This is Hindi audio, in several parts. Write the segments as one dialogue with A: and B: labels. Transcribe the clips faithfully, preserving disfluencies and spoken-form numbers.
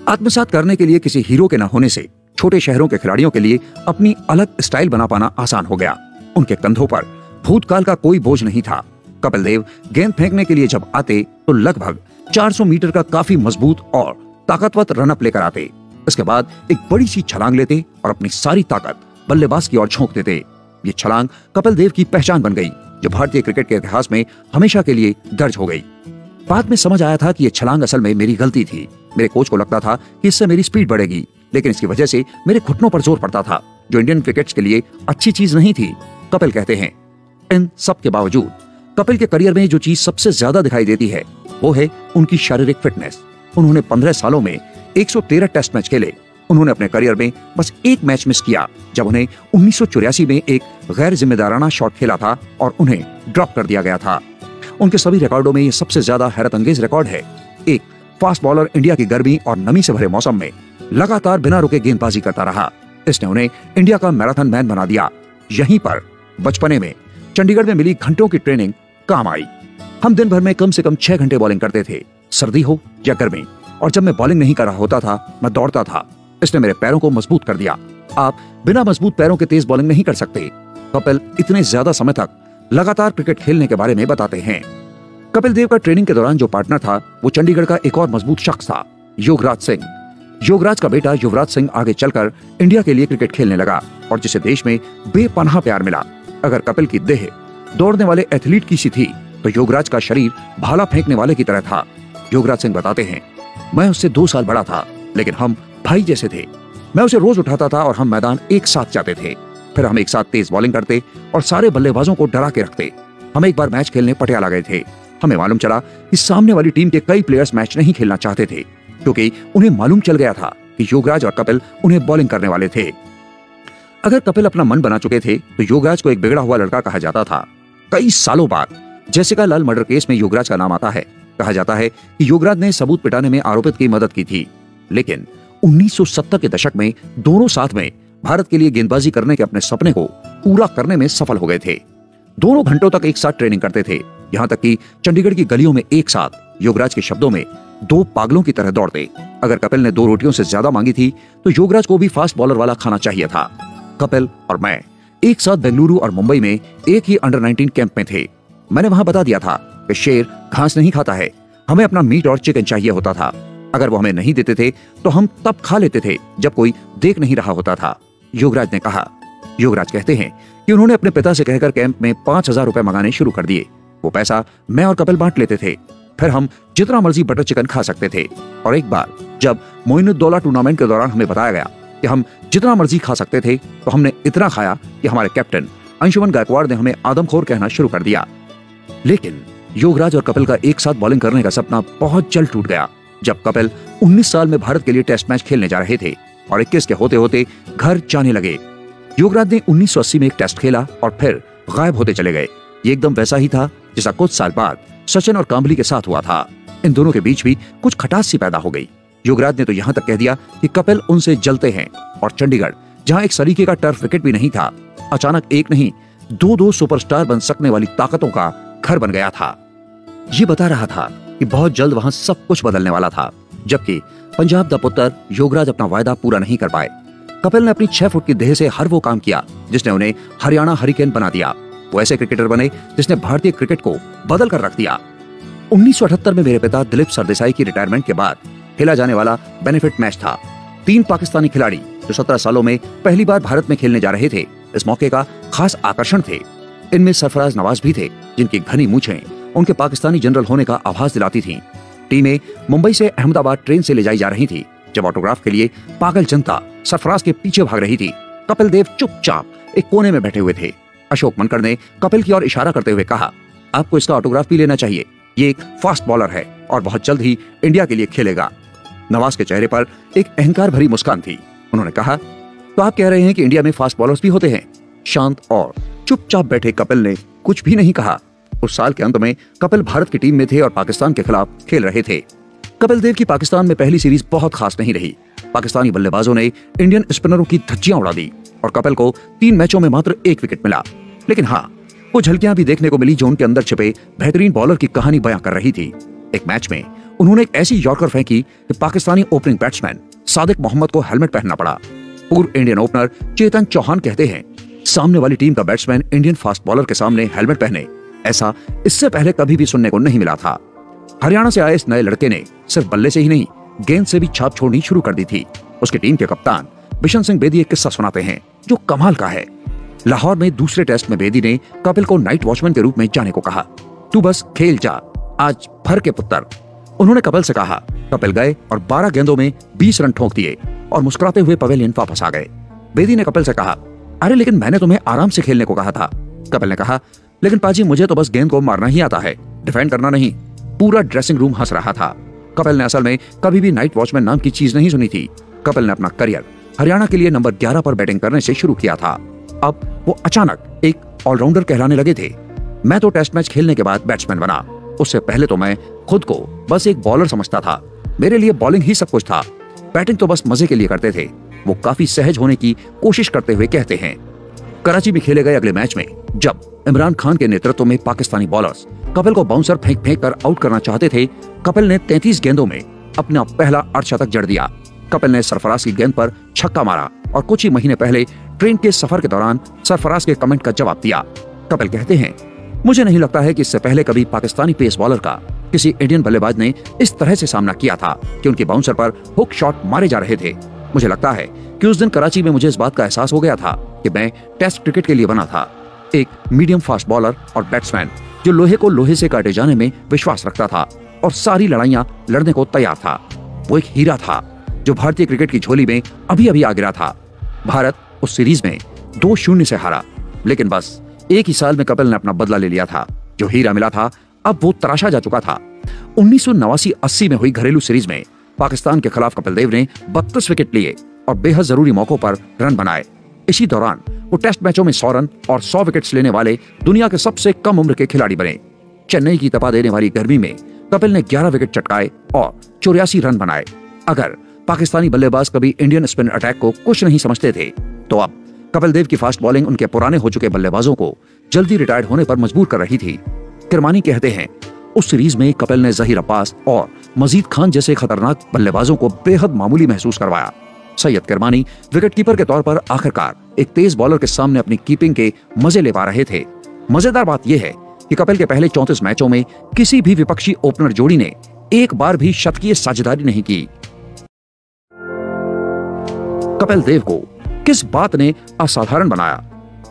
A: आत्मसात करने के लिए किसी हीरो के न होने से छोटे शहरों के खिलाड़ियों के लिए अपनी अलग स्टाइल बना पाना आसान हो गया। उनके कंधों पर भूतकाल का कोई बोझ नहीं था। कपिल देव गेंद फेंकने के लिए जब आते तो लगभग चार सौ मीटर का काफी मजबूत और ताकतवर रनअप लेकर आते। इसके बाद एक बड़ी सी छलांग लेते और अपनी सारी ताकत बल्लेबाज की ओर झोंक देते। ये छलांग कपिल देव की पहचान बन गई, जो भारतीय क्रिकेट के इतिहास में हमेशा के लिए दर्ज हो गई। बाद में समझ आया था कि ये छलांग असल में मेरी गलती थी। मेरे कोच को लगता था कि इससे मेरी स्पीड बढ़ेगी, लेकिन इसकी वजह से मेरे घुटनों पर जोर पड़ता था, जो इंडियन क्रिकेट के लिए अच्छी चीज नहीं थी। कपिल कहते हैं, इन सब के बावजूद कपिल के करियर में जो चीज सबसे ज्यादा दिखाई देती है वो है उनकी शारीरिक फिटनेस। उन्होंने पंद्रह सालों में एक सौ तेरह टेस्ट मैच खेले। उन्होंने अपने करियर में बस एक मैच मिस किया, जब उन्हें उन्नीस सौ चौरासी में एक गैर जिम्मेदाराना शॉट खेला था और उन्हें ड्रॉप कर दिया गया था। उनके सभी रिकॉर्डों में ये सबसे ज्यादा हैरत अंगेज रिकॉर्ड है। एक फास्ट बॉलर इंडिया की गर्मी और नमी से भरे मौसम में लगातार बिना रुके गेंदबाजी करता रहा। इसने उन्हें इंडिया का मैराथन मैन बना दिया। यहीं पर बचपने में चंडीगढ़ में मिली घंटों की ट्रेनिंग काम आई। हम दिन भर में कम से कम छह घंटे बॉलिंग करते थे, सर्दी हो या गर्मी, और जब मैं बॉलिंग नहीं कर रहा होता था मैं दौड़ता था। इसने मेरे पैरों को मजबूत कर दिया। आप बिना मजबूत पैरों के तेज बॉलिंग नहीं कर सकते। कपिल इतने ज्यादा समय तक लगातार क्रिकेट खेलने के बारे में बताते हैं। कपिल देव का ट्रेनिंग के दौरान जो पार्टनर था वो चंडीगढ़ का एक और मजबूत शख्स था, योगराज सिंह। योगराज का बेटा युवराज सिंह आगे चलकर इंडिया के लिए क्रिकेट खेलने लगा और जिसे देश में बेपनाह प्यार मिला। अगर कपिल की देह दौड़ने वाले एथलीट की सी थी तो योगराज का शरीर भाला फेंकने वाले की तरह था। योगराज सिंह बताते हैं, मैं उससे दो साल बड़ा था, लेकिन हम भाई जैसे थे। मैं उसे रोज उठाता था और हम मैदान एक साथ जाते थे। फिर हम एक साथ तेज बॉलिंग करते और सारे बल्लेबाजों को डरा के रखते। हम एक बार मैच खेलने पटियाला गए थे। हमें मालूम चला कि सामने वाली टीम के कई प्लेयर्स मैच नहीं खेलना चाहते थे, क्योंकि उन्हें मालूम चल गया था कि योगराज और कपिल उन्हें बॉलिंग करने वाले थे। अगर कपिल अपना मन बना चुके थे तो योगराज को एक बिगड़ा हुआ लड़का कहा जाता था। कई सालों बाद जेसिका लाल मर्डर केस में योगराज का नाम आता है। कहा जाता है कि योगराज ने सबूत पिटाने में आरोपित की मदद की थी, लेकिन उन्नीस सौ सत्तर के दशक में दोनों साथ में भारत के लिए गेंदबाजी करने के अपने सपने को पूरा करने में सफल हो गए थे। दोनों घंटों तक एक साथ ट्रेनिंग करते थे, यहाँ तक कि चंडीगढ़ की गलियों में एक साथ। योगराज के शब्दों में, दो पागलों की तरह दौड़ते। अगर कपिल ने दो रोटियों से ज्यादा मांगी थी तो योगराज को भी फास्ट बॉलर वाला खाना चाहिए था। कपिल और मैं एक साथ बेंगलुरु और मुंबई में एक ही अंडर नाइनटीन कैंप में थे। मैंने वहां बता दिया था कि शेर घास नहीं खाता है, हमें अपना मीट और चिकन चाहिए होता था। अगर वो हमें नहीं देते थे तो हम तब खा लेते थे जब कोई देख नहीं रहा होता था, योगराज ने कहा। योगराज कहते हैं कि उन्होंने अपने पिता से कहकर कैंप में पांच हजार रुपए मंगाने शुरू कर दिए। वो पैसा मैं और कपिल बांट लेते थे। फिर हम जितना मर्जी बटर चिकन खा सकते थे। और एक बार जब मोइनुद्दौला टूर्नामेंट के दौरान हमें बताया गया कि हम जितना मर्जी खा सकते थे तो हमने इतना खाया कि हमारे कैप्टन अंशुमन गायकवाड़ ने हमें आदमखोर कहना शुरू कर दिया। लेकिन योगराज और कपिल का एक साथ बॉलिंग करने का सपना बहुत जल्द टूट गया, जब कपिल उन्नीस साल में भारत के लिए टेस्ट मैच खेलने जा रहे थे और इक्कीस के होते होते घर जाने लगे। योगराज ने उन्नीस सौ अस्सी में एक टेस्ट खेला और फिर गायब होते चले गए। ये एकदम वैसा ही था जैसा कुछ साल बाद सचिन और कांबली के साथ हुआ था। इन दोनों के बीच भी कुछ खटास सी पैदा हो गई। योगराज ने तो यहाँ तक कह दिया कि कपिल उनसे जलते हैं, और चंडीगढ़ जहाँ एक सलीके का टर्फ विकेट भी नहीं था, अचानक एक नहीं दो दो सुपरस्टार बन सकने वाली ताकतों का घर बन गया था। ये बता रहा था कि बहुत जल्द वहां सब कुछ बदलने वाला था, जबकि पंजाब द पुत्र योगराज अपना वायदा पूरा नहीं कर पाए। कपिल ने अपनी छह फुट की देह से हर वो काम किया जिसने उन्हें हरियाणा हरिकेन बना दिया। वो ऐसे क्रिकेटर बने जिसने भारतीय क्रिकेट को बदल कर रख दिया। उन्नीस सौ अठहत्तर में मेरे पिता दिलीप सरदेसाई की रिटायरमेंट के बाद खेला जाने वाला बेनिफिट मैच था। तीन पाकिस्तानी खिलाड़ी जो सत्रह सालों में पहली बार भारत में खेलने जा रहे थे, इस मौके का खास आकर्षण थे। इनमें सरफराज नवाज भी थे, जिनकी घनी मूछें उनके पाकिस्तानी जनरल होने का आभास दिलाती थीं। टीमें मुंबई से अहमदाबाद ट्रेन से ले जाई जा रही थी। जब ऑटोग्राफ के लिए पागल जनता सरफराज के पीछे भाग रही थी, कपिल देव चुपचाप एक कोने में बैठे हुए थे। अशोक मनकर ने कपिल की ओर इशारा करते हुए कहा, आपको इसका ऑटोग्राफ भी लेना चाहिए। ये एक फास्ट बॉलर है और बहुत जल्द ही इंडिया के लिए खेलेगा। नवाज के चेहरे पर एक अहंकार भरी मुस्कान थी। उन्होंने कहा, तो आप कह रहे हैं कि इंडिया में फास्ट बॉलर्स भी होते हैं? शांत और चुपचाप बैठे कपिल ने कुछ भी नहीं कहा। उस साल के अंत में कपिल भारत की टीम में थे और पाकिस्तान के खिलाफ खेल रहे थे। कपिल देव की पाकिस्तान में पहली सीरीज बहुत खास नहीं रही। पाकिस्तानी बल्लेबाजों ने इंडियन स्पिनरों की धज्जियां उड़ा दी और कपिल को तीन मैचों में मात्र एक विकेट मिला। लेकिन हाँ, वो झलकियां भी देखने को मिली जो उनके अंदर छिपे बेहतरीन बॉलर की कहानी बयां कर रही थी। एक मैच में उन्होंने एक ऐसी यॉर्कर फेंकी कि पाकिस्तानी ओपनिंग बैट्समैन सादिक मोहम्मद को हेलमेट पहनना पड़ा। पूर्व इंडियन ओपनर चेतन चौहान कहते हैं, सामने वाली टीम का बैट्समैन इंडियन फास्ट बॉलर के सामने हेलमेट पहने, ऐसा इससे पहले कभी भी सुनने को नहीं मिला था। हरियाणा से आए इस नए लड़के ने सिर्फ बल्ले से ही नहीं, गेंद से भी छाप छोड़नी शुरू कर दी थी। उसकी टीम के कप्तान बिशन सिंह बेदी एक किस्सा सुनाते हैं जो कमाल का है। लाहौर में दूसरे टेस्ट में बेदी ने कपिल को नाइट वॉचमैन के रूप में जाने को कहा। तू बस खेल जा, आज भर के पुत्र। उन्होंने कपिल से कहा। कपिल गए और बारह गेंदों में बीस रन ठोक दिए और मुस्कुराते हुए पवेलियन वापस आ गए। बेदी ने कपिल से कहा, अरे लेकिन मैंने तुम्हें आराम से खेलने को कहा था। कपिल ने कहा, लेकिन पाजी मुझे तो बस गेंद को मारना ही आता है, डिफेंड करना नहीं। पूरा ड्रेसिंग रूम हंस रहा था। कपिल ने असल में कभी भी नाइट वॉचमैन नाम की चीज नहीं सुनी थी। कपिल ने अपना करियर हरियाणा के लिए नंबर ग्यारह पर बैटिंग करने से शुरू किया था। अब वो अचानक एक ऑलराउंडर कहलाने लगे थे। मैं तो टेस्ट मैच खेलने के बाद बैट्समैन बना, उससे पहले तो मैं खुद को बस एक बॉलर समझता था। मेरे लिए बॉलिंग ही सब कुछ था, बैटिंग तो बस मजे के लिए करते थे। वो काफी सहज होने की कोशिश करते हुए कहते हैं। कराची में खेले गए अगले मैच में जब इमरान खान के नेतृत्व में पाकिस्तानी बॉलर्स कपिल को बाउंसर फेंक फेंक कर आउट करना चाहते थे, कपिल ने तैंतीस गेंदों में अपना पहला अर्धशतक जड़ दिया। कपिल ने सरफराज की गेंद पर छक्का मारा और कुछ ही महीने पहले ट्रेन के सफर के दौरान सरफराज के कमेंट का जवाब दिया। कपिल कहते हैं, मुझे नहीं लगता है कि इससे पहले कभी पाकिस्तानी पेस बॉलर का किसी इंडियन बल्लेबाज ने इस तरह से सामना किया था कि उनके बाउंसर पर हुक शॉट मारे जा रहे थे। मुझे लगता है कि उस दिन कराची में मुझे इस बात का एहसास हो गया था कि मैं टेस्ट क्रिकेट के लिए बना था, एक मीडियम फास्ट बॉलर और बैट्समैन जो लोहे को लोहे से काटे जाने में विश्वास रखता था और सारी लड़ाइयां लड़ने को तैयार था। वो एक हीरा था जो भारतीय क्रिकेट की झोली में अभी अभी आ गिरा था। भारत उस सीरीज में दो शून्य से हारा, लेकिन बस एक ही साल में कपिल ने अपना बदला ले लिया था। जो हीरा मिला था अब वो तराशा जा चुका था। उन्नीस सौ नवासी अस्सी में हुई घरेलू सीरीज में पाकिस्तान के खिलाफ कपिल देव ने बत्तीस विकेट लिए और बेहद जरूरी मौकों पर रन बनाए। इसी दौरान वो टेस्ट मैचों में सौ रन और सौ विकेट्स लेने वाले दुनिया के सबसे कम उम्र के खिलाड़ी बने। चेन्नई की तपा देने वाली गर्मी में कपिल ने ग्यारह विकेट चटकाए और चौरासी रन बनाए। अगर पाकिस्तानी बल्लेबाज कभी इंडियन स्पिन अटैक को कुछ नहीं समझते थे, तो अब कपिल देव की फास्ट बॉलिंग उनके पुराने हो चुके बल्लेबाजों को जल्दी रिटायर्ड होने पर मजबूर कर रही थी। किरमानी कहते हैं, उस सीरीज में कपिल ने जहीर अब्बास और मजीद खान जैसे खतरनाक बल्लेबाजों को बेहद मामूली महसूस करवाया। सैयद किरमानी विकेटकीपर के तौर पर आखिरकार एक तेज बॉलर के सामने अपनी कीपिंग के मजे ले पा रहे थे। मजेदार बात यह है कि कपिल के पहले चौंतीस मैचों में किसी भी विपक्षी ओपनर जोड़ी ने एक बार भी शतकीय साझेदारी नहीं की। कपिल देव को किस बात ने असाधारण बनाया?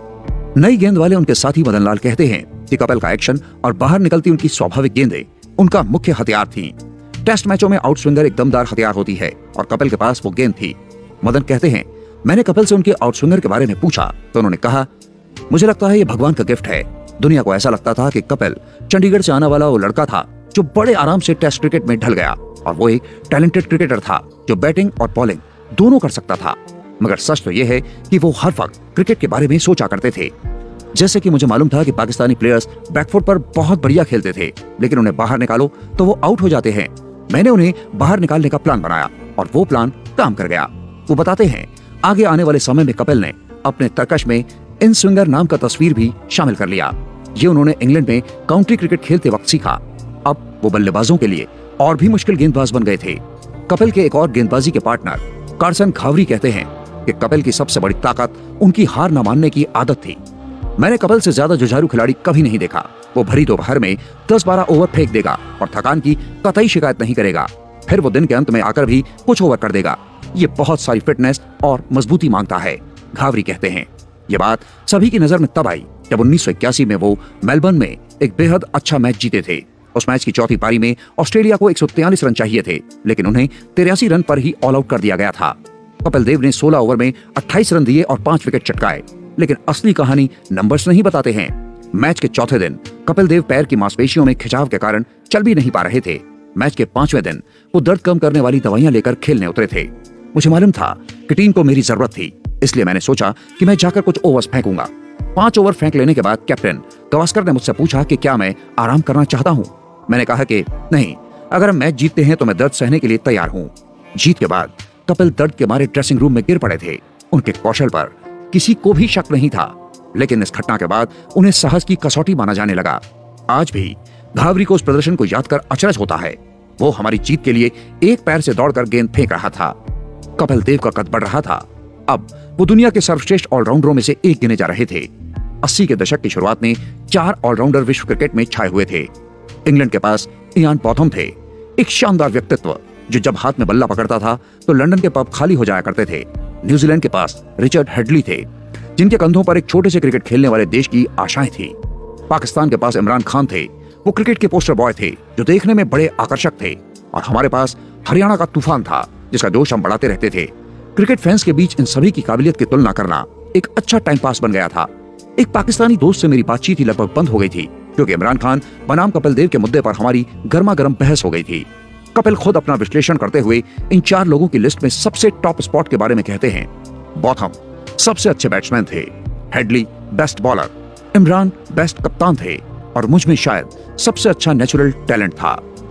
A: नई गेंद वाले उनके साथी मदन लाल कहते हैं कि कपिल का एक्शन और बाहर निकलती उनकी स्वाभाविक गेंदें उनका मुख्य हथियार थीं। टेस्ट मैचों में आउट स्विंगर एक दमदार हथियार होती है और कपिल के पास वो गेंद थी। मदन कहते हैं, मैंने कपिल से उनके आउट स्विंगर के बारे में पूछा तो उन्होंने कहा, मुझे लगता है ये भगवान का गिफ्ट है। दुनिया को ऐसा लगता था कि कपिल चंडीगढ़ से आने वाला वो लड़का था जो बड़े आराम से टेस्ट क्रिकेट में ढल गया और वो एक टैलेंटेड क्रिकेटर था जो बैटिंग और बॉलिंग दोनों कर सकता था। मगर सच तो यह है कि वो हर वक्त क्रिकेट के बारे में सोचा करते थे। जैसे कि मुझे मालूम था कि पाकिस्तानी प्लेयर्स बैकफुट पर बहुत बढ़िया खेलते थे, लेकिन उन्हें बाहर निकालो तो वो आउट हो जाते हैं। मैंने उन्हें बाहर निकालने का प्लान बनाया और वो प्लान काम कर गया। वो बताते हैं, आगे आने वाले समय में कपिल ने अपने तरकश में इन स्विंगर नाम का तस्वीर भी शामिल कर लिया। ये उन्होंने इंग्लैंड में काउंटी क्रिकेट खेलते वक्त सीखा। अब वो बल्लेबाजों के लिए और भी मुश्किल गेंदबाज बन गए थे। कपिल के एक और गेंदबाजी के पार्टनर कार्सन घावरी कहते हैं कि कपिल की सबसे बड़ी ताकत उनकी हार न मानने की आदत थी। मैंने कपिल से ज्यादा जुझारू खिलाड़ी कभी नहीं देखा। वो भरी दोपहर में दस बारह ओवर फेंक देगा और थकान की कतई शिकायत नहीं करेगा। फिर वो दिन के अंत में आकर भी कुछ ओवर कर देगा। ये बहुत सारी फिटनेस और मजबूती मांगता है, घावरी कहते हैं। ये बात सभी की नजर में तब आई जब उन्नीस सौ इक्यासी में वो मेलबर्न में एक बेहद अच्छा मैच जीते थे। उस मैच की चौथी पारी में ऑस्ट्रेलिया को एक सौ तैंतालीस रन चाहिए थे, लेकिन उन्हें तिरासी रन पर ही ऑल आउट कर दिया गया था। कपिल देव ने सोलह ओवर में अट्ठाईस रन दिए और पांच विकेट चटकाए, लेकिन असली कहानी नंबर्स नहीं बताते हैं। मैच के चौथे दिन कपिल देव पैर की मांसपेशियों में खिंचाव के कारण चल भी नहीं पा रहे थे। मैच के पांचवें दिन वो दर्द कम करने वाली दवाइयां लेकर खेलने उतरे थे। मुझे मालूम था कि टीम को मेरी जरूरत थी, इसलिए मैंने सोचा कि मैं जाकर कुछ ओवर्स फेंकूंगा। पांच ओवर फेंक लेने के बाद कैप्टन गवास्कर ने मुझसे पूछा कि क्या मैं आराम करना चाहता हूँ। मैंने कहा कि नहीं, अगर हम मैच जीतते हैं तो मैं दर्द सहने के लिए तैयार हूँ। जीत के बाद कपिल दर्द के मारे ड्रेसिंग रूम में गिर पड़े थे। उनके कौशल पर किसी को भी शक नहीं था, लेकिन इस घटना के बाद उन्हें साहस की कसौटी माना जाने लगा। आज भी घावरी को उस प्रदर्शन को याद कर अचरज होता है। वो हमारी जीत के लिए एक पैर से दौड़कर गेंद फेंक रहा था। कपिल देव का कद बढ़ रहा था। अब वो दुनिया के सर्वश्रेष्ठ ऑलराउंडरों में से एक गिने जा रहे थे। अस्सी के दशक की शुरुआत में चार ऑलराउंडर विश्व क्रिकेट में छाए हुए थे। इंग्लैंड के पास इयान बॉथम थे, एक शानदार व्यक्तित्व जो जब हाथ में बल्ला पकड़ता था तो लंदन के पब खाली हो जाया करते थे। न्यूजीलैंड के पास रिचर्ड हेडली थे, जिनके कंधों पर एक छोटे से क्रिकेट खेलने वाले देश की आशाएं थी। पाकिस्तान के पास इमरान खान थे, वो क्रिकेट के पोस्टर बॉय थे जो देखने में बड़े आकर्षक थे। और हमारे पास हरियाणा का तूफान था, जिसका जोश हम बढ़ाते रहते थे। क्रिकेट फैंस के बीच इन सभी की काबिलियत की तुलना करना एक अच्छा टाइम पास बन गया था। एक पाकिस्तानी दोस्त से मेरी बातचीत ही लगभग बंद हो गई थी, क्योंकि इमरान खान बनाम कपिल देव के मुद्दे पर हमारी गर्मा गर्म बहस हो गई थी। कपिल खुद अपना विश्लेषण करते हुए इन चार लोगों की लिस्ट में सबसे टॉप स्पॉट के बारे में कहते हैं। बॉथम सबसे अच्छे बैट्समैन थे, Hadlee best bowler, Imran best कप्तान थे और मुझ में शायद सबसे अच्छा नेचुरल टैलेंट था।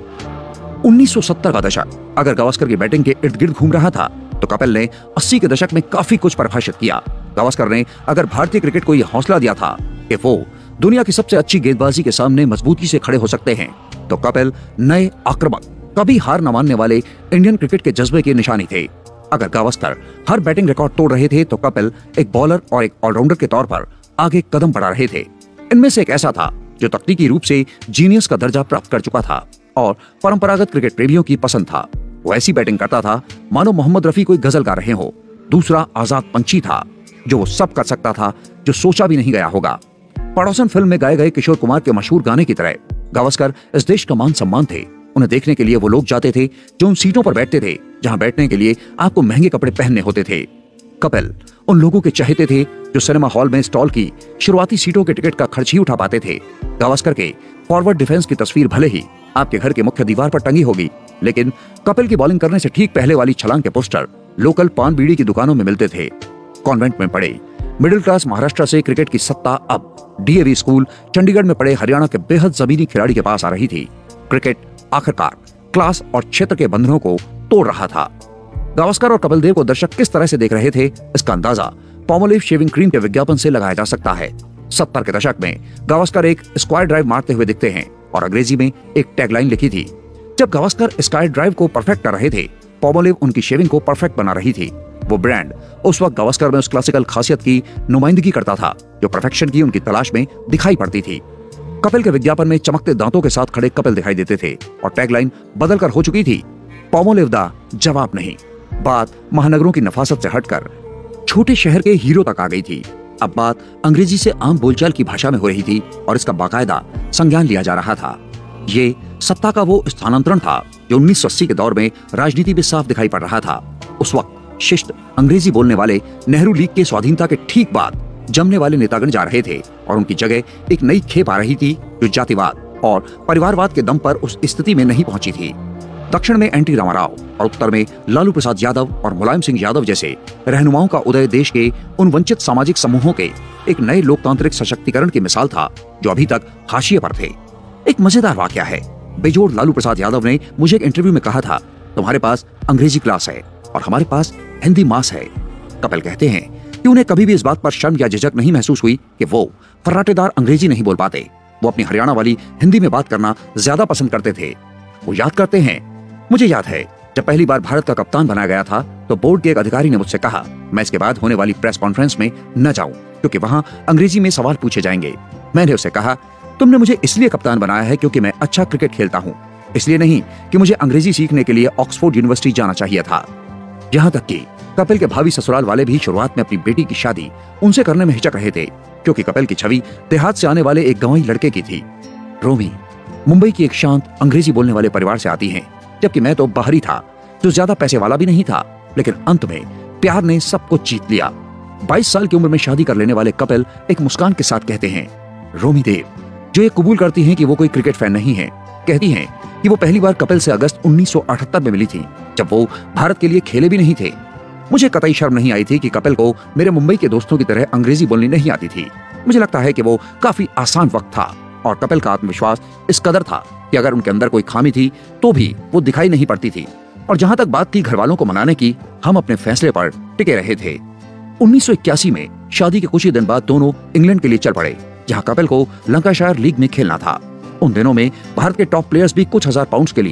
A: उन्नीस सौ सत्तर का दशक अगर गावस्कर की बैटिंग के इर्द गिर्द घूम रहा था, तो कपिल ने अस्सी के दशक में काफी कुछ परिभाषित किया। गावस्कर ने अगर भारतीय क्रिकेट को यह हौसला दिया था कि वो दुनिया की सबसे अच्छी गेंदबाजी के सामने मजबूती से खड़े हो सकते हैं, तो कपिल नए आक्रामक, कभी हार न मानने वाले इंडियन क्रिकेट के जज्बे की निशानी थे। अगर गावस्कर हर बैटिंग रिकॉर्ड तोड़ रहे थे, तो कपिल एक बॉलर और एक ऑलराउंडर के तौर पर आगे कदम बढ़ा रहे थे। इनमें से एक ऐसा था जो तकनीकी रूप से जीनियस का दर्जा प्राप्त कर चुका था और परंपरागत क्रिकेट प्रेमियों की पसंद था। वो ऐसी बैटिंग करता था मानो मोहम्मद रफी कोई गजल गा रहे हो। दूसरा आजाद पंछी था, जो वो सब कर सकता था जो सोचा भी नहीं गया होगा। पड़ोसन फिल्म में गाए गए किशोर कुमार के मशहूर गाने की तरह गावस्कर इस देश का मान सम्मान थे। उन्हें देखने के लिए वो लोग जाते थे जो उन सीटों पर बैठते थे जहां बैठने के लिए आपको महंगे कपड़े पहनने होते थे। कपिल उन लोगों के चाहते थे जो सिनेमा हॉल में स्टॉल की शुरुआती सीटों के टिकट का खर्च ही उठा पाते थे। गावस्कर के फॉरवर्ड डिफेंस की तस्वीर भले ही आपके घर के मुख्य दीवार पर टंगी होगी, लेकिन कपिल की बॉलिंग करने से ठीक पहले वाली छलांग के पोस्टर लोकल पान बीड़ी की दुकानों में मिलते थे। कॉन्वेंट में पढ़े मिडिल क्लास महाराष्ट्र से क्रिकेट की सत्ता अब डीएवी स्कूल चंडीगढ़ में पढ़े हरियाणा के बेहद जमीनी खिलाड़ी के पास आ रही थी। क्रिकेट आखिरकार क्लास और क्षेत्र के बंधनों को तोड़ रहा था। गावस्कर और कपिल देव को दर्शक किस तरह से देख रहे थे, इसका अंदाजा पामोलिव शेविंग क्रीम के विज्ञापन से लगाया जा सकता है। सत्तर के दशक में गावस्कर एक स्क्वायर ड्राइव मारते हुए दिखते हैं और अंग्रेजी में एक टैगलाइन लिखी थी। जब गावस्कर स्क्वायर ड्राइव को परफेक्ट कर रहे थे, पामोलिव उनकी शेविंग को परफेक्ट बना रही थी। वो ब्रांड उस वक्त गावस्कर में उस क्लासिकल खासियत की नुमाइंदगी करता था जो परफेक्शन की उनकी तलाश में दिखाई पड़ती थी। कपिल के विज्ञापन में चमकते दांतों के साथ खड़े कपिल दिखाई देते थे और टैगलाइन बदलकर हो चुकी थी, पामोलिव दा जवाब नहीं। बात महानगरों की नफासत से हटकर छोटे शहर के हीरो तक आ गई थी। अब बात अंग्रेजी से आम बोलचाल की भाषा में हो रही थी और इसका बाकायदा संज्ञान लिया जा रहा था। ये सत्ता का वो स्थानांतरण था जो उन्नीस सौ अस्सी के दौर में राजनीति में साफ दिखाई पड़ रहा था। उस वक्त शिष्ट अंग्रेजी बोलने वाले नेहरू लीग के स्वाधीनता के ठीक बाद जमने वाले नेतागण जा रहे थे और उनकी जगह एक नई खेप आ रही थी जो जातिवाद और परिवारवाद के दम पर उस स्थिति में नहीं पहुंची थी। दक्षिण में एनटी रामाराव और उत्तर में लालू प्रसाद यादव और मुलायम सिंह यादव जैसे रहनुमाओं का उदय देश के उन वंचित सामाजिक समूहों के एक नए लोकतांत्रिक सशक्तिकरण की मिसाल था जो अभी तक हाशिए पर थे। एक मजेदार वाकया है, बेजोड़ लालू प्रसाद यादव ने मुझे एक इंटरव्यू में कहा था, तुम्हारे पास अंग्रेजी क्लास है और हमारे पास हिंदी मास है। कपिल कहते हैं कि उन्हें कभी भी इस बात पर शर्म या झिझक नहीं महसूस हुई कि वो फर्राटेदार अंग्रेजी नहीं बोल पाते। वो अपनी हरियाणा वाली हिंदी में बात करना ज्यादा पसंद करते थे। वो याद करते हैं, मुझे याद है जब पहली बार भारत का कप्तान बनाया गया था तो बोर्ड के एक अधिकारी ने मुझसे कहा मैं इसके बाद होने वाली प्रेस कॉन्फ्रेंस में न जाऊं क्योंकि वहां अंग्रेजी में सवाल पूछे जाएंगे। मैंने उसे कहा तुमने मुझे इसलिए कप्तान बनाया है क्योंकि मैं अच्छा क्रिकेट खेलता हूं, इसलिए नहीं कि मुझे अंग्रेजी सीखने के लिए ऑक्सफोर्ड यूनिवर्सिटी जाना चाहिए था। यहाँ तक कि कपिल के भावी ससुराल वाले भी शुरुआत में अपनी बेटी की शादी उनसे करने में हिचक रहे थे क्योंकि कपिल की छवि देहात से आने वाले एक गंवाई लड़के की थी। रोमी मुंबई की एक शांत अंग्रेजी बोलने वाले परिवार से आती हैं, जबकि मैं तो बाहरी था जो ज्यादा पैसे वाला भी नहीं था, लेकिन अंत में प्यार ने सब कुछ जीत लिया। बाईस साल की उम्र में शादी कर लेने वाले कपिल एक मुस्कान के साथ कहते हैं, रोमी देव जो ये कबूल करती हैं कि वो कोई क्रिकेट फैन नहीं है, कहती हैं कि वो पहली बार कपिल से अगस्त उन्नीस सौ अठहत्तर में मिली थी जब वो भारत के लिए खेले भी नहीं थे। मुझे कतई शर्म नहीं आई थी कि कपिल को मेरे मुंबई के दोस्तों की तरह अंग्रेजी बोलनी नहीं आती थी। मुझे लगता है कि वो काफी आसान वक्त था और कपिल का आत्मविश्वास इस कदर था कि अगर उनके अंदर कोई खामी थी तो भी वो दिखाई नहीं पड़ती थी। और जहां तक बात थी घर वालों को मनाने की, हम अपने फैसले पर टिके रहे थे। उन्नीस सौ इक्यासी में शादी के कुछ ही दिन बाद दोनों इंग्लैंड के लिए चल पड़े जहां कपिल को लंकाशायर लीग में खेलना था। उन दिनों में भारत के टॉप प्लेयर्स भी कुछ हजार पाउंड के लिए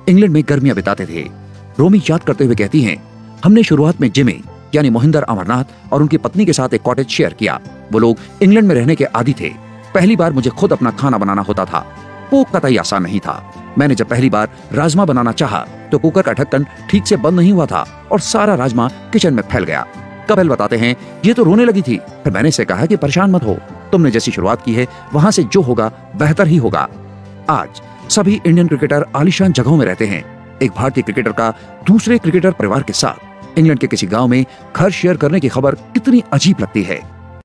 A: इंग्लैंड में गर्मियां बिताते थे। रोमी याद करते हुए कहती हैं, हमने शुरुआत में जिमी यानी मोहिंदर अमरनाथ और उनकी पत्नी के साथ एक कॉटेज शेयर किया। वो लोग इंग्लैंड में रहने के आदी थे। पहली बार मुझे खुद अपना खाना बनाना होता था। वो कतई आसान नहीं था। मैंने जब पहली बार राजमा बनाना चाहा तो कुकर का ढक्कन ठीक से बंद नहीं हुआ था और सारा राजमा किचन में फैल गया। कपिल बताते हैं, ये तो रोने लगी थी। फिर मैंने इसे कहा कि परेशान मत हो, तुमने जैसी शुरुआत की है वहां से जो होगा बेहतर ही होगा। आज सभी इंडियन क्रिकेटर आलीशान जगहों में रहते हैं। एक भारतीय क्रिकेटर का दूसरे क्रिकेटर परिवार के साथ इंग्लैंड के किसी गांव में घर शेयर करने की खबर कितनी अजीब लगती है।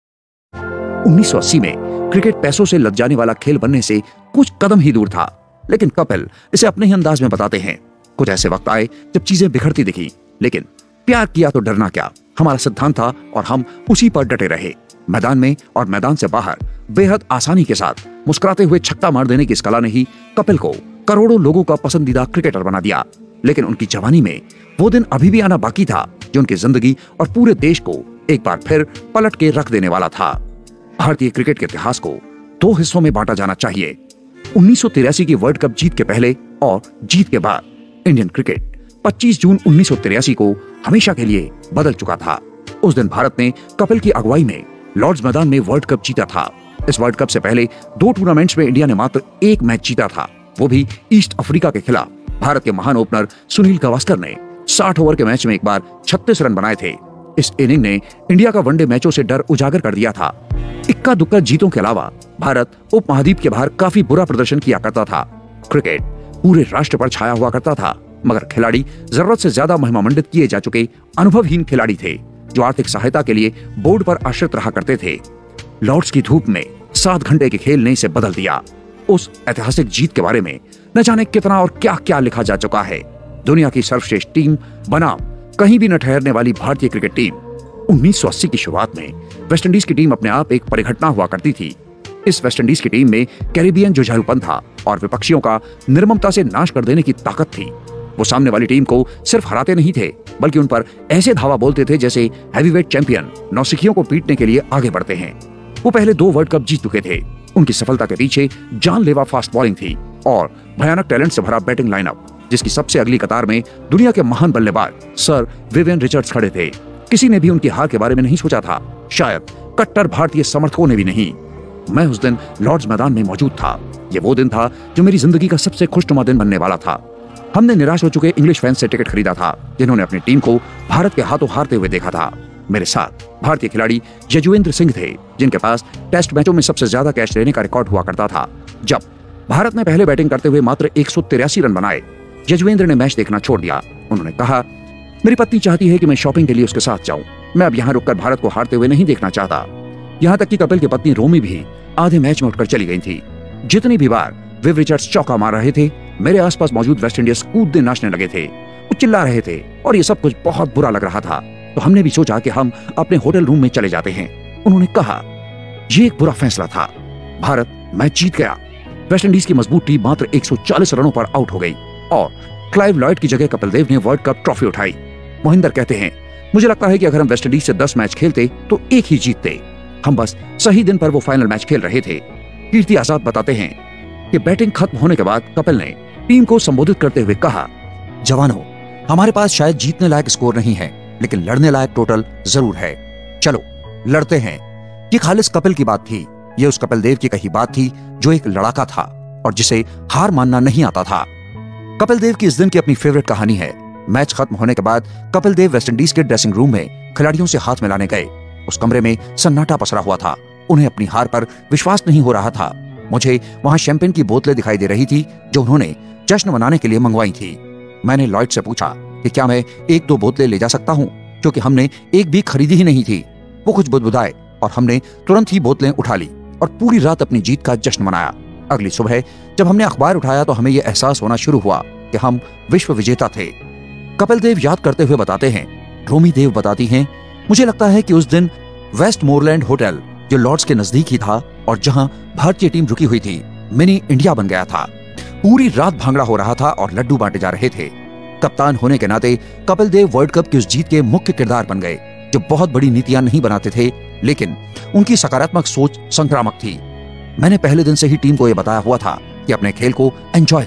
A: उन्नीस सौ अस्सी में क्रिकेट पैसों से लग जाने वाला खेल बनने से कुछ कदम ही दूर था, लेकिन कपिल इसे अपने ही अंदाज में बताते हैं। कुछ ऐसे वक्त आए जब चीजें बिखरती दिखी, लेकिन प्यार किया तो डरना क्या, हमारा सिद्धांत था और हम उसी पर डटे रहे। मैदान में और मैदान से बाहर बेहद आसानी के साथ मुस्कुराते हुए छक्का मार देने की इस कला ने ही कपिल को करोड़ों लोगों का पसंदीदा क्रिकेटर बना दिया। लेकिन उनकी जवानी में वो दिन अभी भी आना बाकी था जो उनकी जिंदगी और पूरे देश को एक बार फिर पलट के रख देने वाला था। भारतीय क्रिकेट के इतिहास को दो हिस्सों में बांटा जाना चाहिए। उन्नीस सौ तिरासी की वर्ल्ड कप जीत के पहले और जीत के बाद इंडियन क्रिकेट पच्चीस जून उन्नीस सौ तिरासी को हमेशा के लिए बदल चुका था। उस दिन भारत ने कपिल की अगुवाई में लॉर्ड्स मैदान में वर्ल्ड कप जीता था। इस वर्ल्ड कप से पहले दो टूर्नामेंट्स में इंडिया ने मात्र एक मैच जीता था, वो भी ईस्ट अफ्रीका के खिलाफ। भारत के महान ओपनर सुनील गावस्कर ने साठ ओवर के मैच में एक बार छत्तीस रन बनाए थे। इस इनिंग ने इंडिया का वनडे मैचों से डर उजागर कर दिया था। इक्का दुक्का जीतों के अलावा भारत उपमहाद्वीप के बाहर काफी बुरा प्रदर्शन किया करता था। क्रिकेट पूरे राष्ट्र पर छाया हुआ करता था, मगर खिलाड़ी जरूरत से ज्यादा महिमामंडित किए जा चुके अनुभवहीन खिलाड़ी थे जो आर्थिक सहायता के लिए बोर्ड पर आश्रित रहा करते थे। लॉर्ड्स की धूप में सात घंटे के खेल ने इसे बदल दिया। उस ऐतिहासिक जीत के बारे में न जाने कितना और क्या क्या लिखा जा चुका है। दुनिया की सर्वश्रेष्ठ टीम बनाम कहीं भी न ठहरने वाली भारतीय क्रिकेट टीम। उन्नीस सौ अस्सी की शुरुआत में वेस्टइंडीज की टीम अपने आप एक परिघटना हुआ करती थी। इस वेस्टइंडीज की टीम में कैरिबियन जुझारूपन था और विपक्षियों का निर्ममता से नाश कर देने की ताकत थी। वो सामने वाली टीम को सिर्फ हराते नहीं थे, बल्कि उन पर ऐसे धावा बोलते थे जैसे हैवीवेट चैंपियन नौसिखियों को पीटने के लिए आगे बढ़ते हैं। वो पहले दो वर्ल्ड कप जीत चुके थे। उनकी सफलता के पीछे जानलेवा फास्ट बॉलिंग थी और भयानक टैलेंट से भरा बैटिंग लाइनअप, जिसकी सबसे अगली कतार में दुनिया के महान बल्लेबाज सर विवियन रिचर्ड्स खड़े थे। किसी ने भी उनकी हार के बारे में नहीं सोचा था, शायद कट्टर भारतीय समर्थकों ने भी नहीं। मैं उस दिन लॉर्ड्स मैदान में मौजूद था। ये वो दिन था जो मेरी जिंदगी का सबसे खुशनुमा दिन बनने वाला था। हमने निराश हो चुके इंग्लिश फैंस से टिकट खरीदा था, जिन्होंने अपनी टीम को भारत के हाथों हारते हुए देखा था। मेरे साथ भारतीय खिलाड़ी यजुवेंद्र सिंह थे, जिनके पास टेस्ट मैचों में सबसे ज्यादा कैच लेने का रिकॉर्ड हुआ करता था। जब भारत ने पहले बैटिंग करते हुए मात्र एक सौ तिरासी रन बनाए, यजुवेंद्र ने मैच देखना छोड़ दिया। उन्होंने कहा, मेरी पत्नी चाहती है कि मैं शॉपिंग के लिए उसके साथ जाऊं। मैं अब यहाँ रुककर भारत को हारते हुए नहीं देखना चाहता। यहाँ तक कि कपिल की पत्नी रोमी भी आधे मैच में उठकर चली गई थी। जितनी भी बार विव रिचर्ड्स चौका मार रहे थे, मेरे आसपास मौजूद वेस्ट इंडीज कूदने नाचने लगे थे। वो चिल्ला रहे थे और ये सब कुछ बहुत बुरा लग रहा था। तो हमने भी सोचा कि हम अपने होटल रूम में चले जाते हैं। उन्होंने कहा, ये एक बुरा फैसला था। भारत मैच जीत गया। वेस्ट इंडीज की मजबूत टीम मात्र एक सौ चालीस रनों पर आउट हो गई और क्लाइव लॉयड की जगह कपिल देव ने वर्ल्ड कप ट्रॉफी उठाई। मोहिंदर कहते हैं, मुझे लगता है कि अगर हम वेस्ट इंडीज से दस मैच खेलते तो एक ही जीतते। हम बस सही दिन पर वो फाइनल मैच खेल रहे थे। कीर्ति आजाद बताते हैं कि बैटिंग खत्म होने के बाद कपिल ने टीम को संबोधित करते हुए कहा, जवानों, हमारे पास शायद जीतने लायक स्कोर नहीं है, लेकिन लड़ने लायक टोटल जरूर है। चलो लड़ते हैं। ये खालिस कपिल की बात थी। ये उस कपिल देव की कही बात थी जो एक लड़ाका था और जिसे हार मानना नहीं आता था। कपिल देव की इस दिन की अपनी फेवरेट कहानी है। मैच खत्म होने के बाद कपिल देव वेस्टइंडीज के ड्रेसिंग रूम में खिलाड़ियों से हाथ मिलाने गए। उस कमरे में सन्नाटा पसरा हुआ था। उन्हें अपनी हार पर विश्वास नहीं हो रहा था। मुझे वहां शैंपेन की बोतलें दिखाई दे रही थी जो उन्होंने जश्न मनाने के लिए मंगवाई थी। मैंने लॉयड से पूछा कि क्या मैं एक दो बोतलें ले जा सकता हूं, क्योंकि हमने एक भी खरीदी ही नहीं थी। वो कुछ बुदबुदाए और हमने तुरंत ही बोतलें उठा ली और पूरी रात अपनी जीत का जश्न मनाया। अगली सुबह जब हमने अखबार उठाया तो हमें यह एहसास होना शुरू हुआ कि हम विश्व विजेता थे। कपिल देव याद करते हुए बताते हैं, रोमी देव बताती हैं, मुझे लगता है कि उस दिन वेस्ट मोरलैंड होटल जो लॉर्ड्स के नजदीक ही था और जहां भारतीय टीम रुकी हुई थी, मिनी इंडिया बन गया था। पूरी रात भांगड़ा हो रहा था और लड्डू बांटे जा रहे थे। कप्तान होने के नाते कपिल देव वर्ल्ड कप की उस जीत के मुख्य किरदार बन गए, जो बहुत बड़ी नीतियां नहीं बनाते थे, लेकिन उनकी सकारात्मक सोच संक्रामक थी। मैंने पहले दिन से ही टीम को यह बताया हुआ था कि अपने खेल को एंजॉय करें।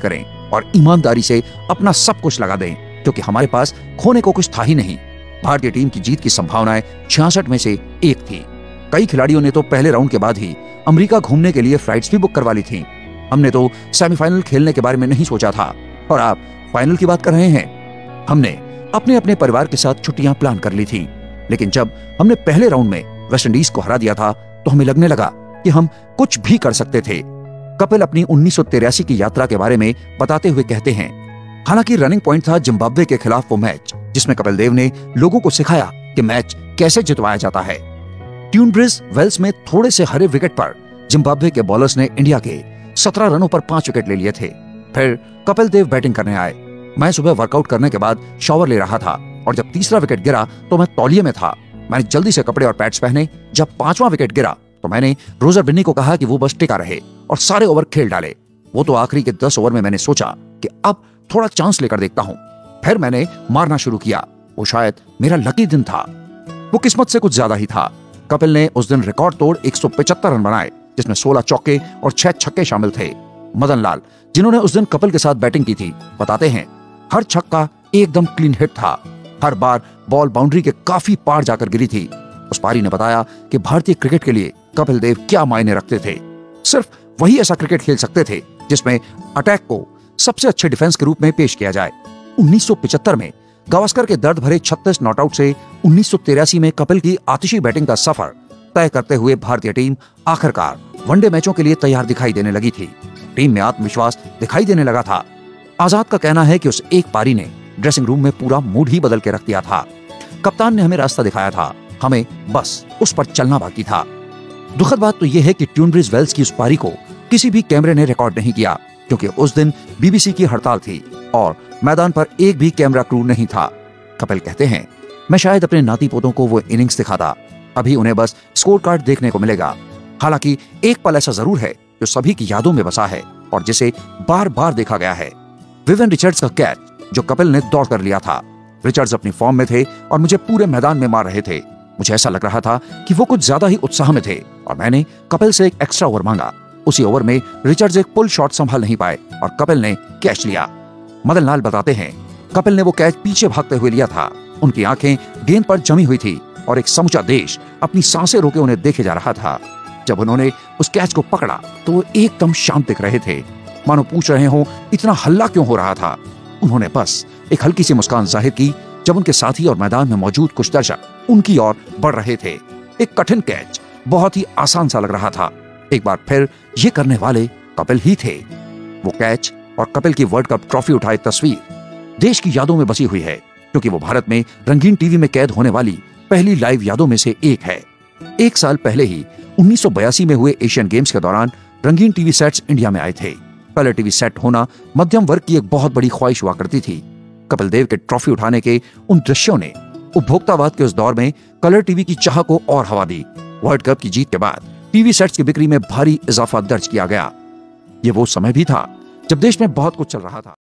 A: और ईमानदारी से अपना सब कुछ लगा दें, क्योंकि हमारे पास खोने को कुछ था ही नहीं। भारतीय टीम की जीत की संभावनाएं छियासठ में से एक थी। कई खिलाड़ियों ने तो पहले राउंड के बाद ही अमेरिका घूमने के लिए फ्लाइट्स भी बुक करवा ली थी। हमने तो सेमीफाइनल खेलने के बारे में नहीं सोचा था, और आप फाइनल की बात कर रहे हैं। हमने अपने अपने परिवार के साथ छुट्टियां प्लान कर ली थी, लेकिन जब हमने पहले राउंड में वेस्टइंडीज को हरा दिया था तो हमें लगने लगा कि हम कुछ भी कर सकते थे। कपिल अपनी उन्नीस सौ तिरासी की यात्रा के बारे में बताते हुए कहते हैं, हालांकि रनिंग पॉइंट था जिम्बाब्वे के खिलाफ वो मैच जिसमें कपिल देव ने लोगों को सिखाया कि मैच कैसे जितवाया जाता है। ट्यूनब्रिज वेल्स में थोड़े से हरे विकेट पर जिम्बाब्वे के बॉलर्स ने इंडिया के सत्रह रनों पर पांच विकेट ले लिए थे। फिर कपिल देव बैटिंग करने आए। मैं सुबह वर्कआउट करने के बाद शॉवर ले रहा था, और जब तीसरा विकेट गिरा तो मैं तौलिए में था। मैंने जल्दी से कपड़े और पैड्स पहने। जब पांचवा विकेट गिरा तो मैंने रोजर बिन्नी को कहा कि वो बस टिका रहे और सारे ओवर खेल डाले। वो तो आखिरी के दस ओवर में मैंने सोचा कि अब थोड़ा चांस लेकर देखता हूं। फिर मैंने मारना शुरू किया। वो शायद मेरा लकी दिन था, वो किस्मत से कुछ ज्यादा ही था। कपिल ने उस दिन रिकॉर्ड तोड़ एक सौ पचहत्तर रन बनाए, जिसमें सोलह चौके और छह छक्के शामिल थे। मदन लाल, जिन्होंने उस दिन कपिल के साथ बैटिंग की थी, बताते हैं, हर छक्का एकदम क्लीन हिट था। हर बार बॉल बाउंड्री के काफी पार जाकर गिरी थी। उस पारी ने बताया कि भारतीय क्रिकेट के लिए कपिल देव क्या मायने रखते थे। सिर्फ वही ऐसा क्रिकेट खेल सकते थे जिसमें अटैक को सबसे अच्छे डिफेंस के रूप में पेश किया जाए। उन्नीस सौ पचहत्तर में गावस्कर के दर्द भरे छत्तीस नॉटआउट से उन्नीस सौ तिरासी में कपिल की आतिशी बैटिंग का सफर तय करते हुए भारतीय टीम आखिरकार वनडे मैचों के लिए तैयार दिखाई देने लगी थी। टीम में आत्मविश्वास दिखाई देने लगा था। आजाद का कहना है कि उस एक पारी ने ड्रेसिंग रूम में पूरा मूड ही बदल के रख दिया था। कप्तान ने हमें रास्ता दिखाया था, हमें बस उस पर चलना बाकी था। दुखद बात तो यह है कि ट्यूनब्रिज वेल्स की उस पारी को किसी भी कैमरे ने रिकॉर्ड नहीं किया, क्योंकि उस दिन बीबीसी की हड़ताल थी और मैदान पर एक भी कैमरा क्रू नहीं था। कपिल कहते हैं, मैं शायद अपने नाती पोतों को वो इनिंग्स दिखाता, अभी उन्हें बस स्कोर कार्ड देखने को मिलेगा। हालांकि एक पल ऐसा जरूर है जो सभी की यादों में बसा है और जिसे बार बार देखा गया है। विवियन रिचर्ड्स का कैच जो कपिल ने दौड़ कर लिया था। रिचर्ड्स अपनी फॉर्म में थे और मुझे पूरे मैदान में मार रहे थे। मुझे ऐसा लग रहा था कि वो कुछ ज्यादा ही उत्साह में थे और मैंने कपिल से एक एक्स्ट्रा ओवर मांगा। उसी ओवर में रिचर्ड्स एक पुल शॉट संभाल नहीं पाए और कपिल ने कैच लिया। मदन लाल बताते हैं, कपिल ने वो कैच पीछे भागते हुए लिया था। उनकी आंखें गेंद पर जमी हुई थी और एक समूचा देश अपनी सांसें रोके उन्हें देखे जा रहा था। जब उन्होंने उस कैच को पकड़ा तो वो एकदम शांत दिख रहे थे, मानो पूछ रहे हो इतना हल्ला क्यों हो रहा था। उन्होंने बस एक हल्की सी मुस्कान जाहिर की जब उनके साथी और मैदान में मौजूद कुछ दर्शक उनकी ओर बढ़ रहे थे। एक कठिन कैच बहुत ही आसान सा लग रहा था। एक बार फिर ये करने वाले कपिल ही थे। वो कैच और कपिल की वर्ल्ड कप ट्रॉफी उठाई तस्वीर देश की यादों में बसी हुई है, क्योंकि वो भारत में रंगीन टीवी में कैद होने वाली पहली लाइव यादों में से एक है। एक साल पहले ही उन्नीस सौ बयासी में हुए एशियन गेम्स के दौरान रंगीन टीवी सेट्स इंडिया में आए थे। कलर टीवी सेट होना मध्यम वर्ग की एक बहुत बड़ी ख्वाहिश हुआ करती थी। कपिल देव के ट्रॉफी उठाने के उन दृश्यों ने उपभोक्तावाद के उस दौर में कलर टीवी की चाह को और हवा दी। वर्ल्ड कप की जीत के बाद टीवी सेट्स की बिक्री में भारी इजाफा दर्ज किया गया। ये वो समय भी था जब देश में बहुत कुछ चल रहा था।